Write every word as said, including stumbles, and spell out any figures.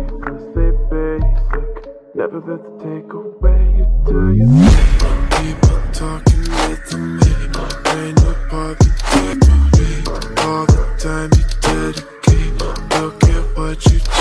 baseless, stay basic. Never let the take away you do you. People talking with the me, ain't nobody take me. All the time you dedicate, look at what you